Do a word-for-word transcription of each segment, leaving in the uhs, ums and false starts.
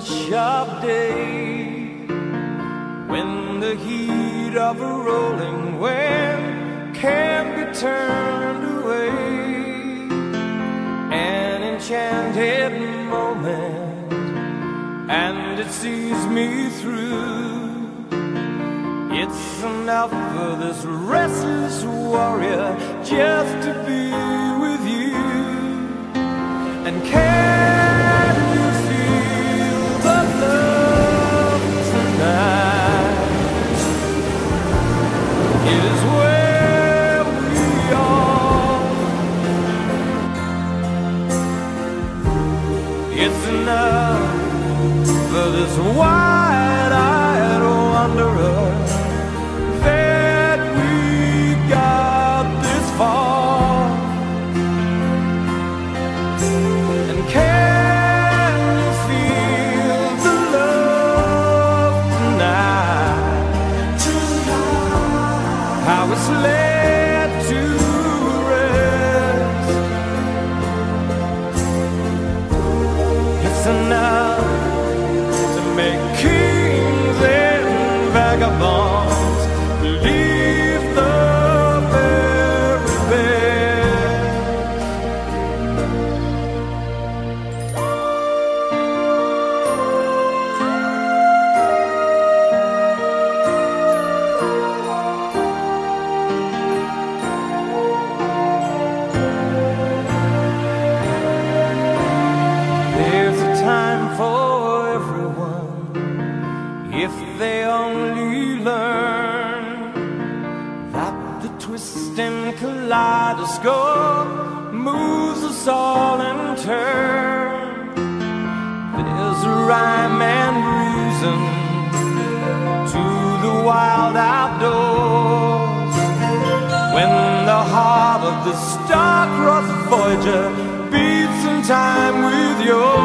rush of day, when the heat of a rolling wind can't be turned away. An enchanted moment, and it sees me through. It's enough for this restless warrior just to be with you. And can you feel the love tonight? It is where we are. It's enough for this wide-eyed wanderer that we got this far. And can you feel the love tonight? How it's laid to rest. It's enough to make kings and vagabonds believe the very best. There's a time for everyone if they only learn that the twisting kaleidoscope moves us all in turn. There's a rhyme and reason to the wild outdoors, when the heart of the star-crossed Voyager beats in time with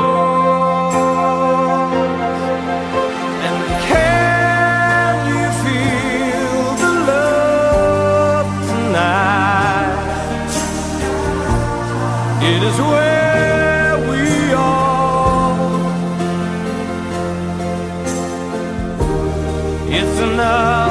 yours. And can you feel the love tonight? It is where we are. It's enough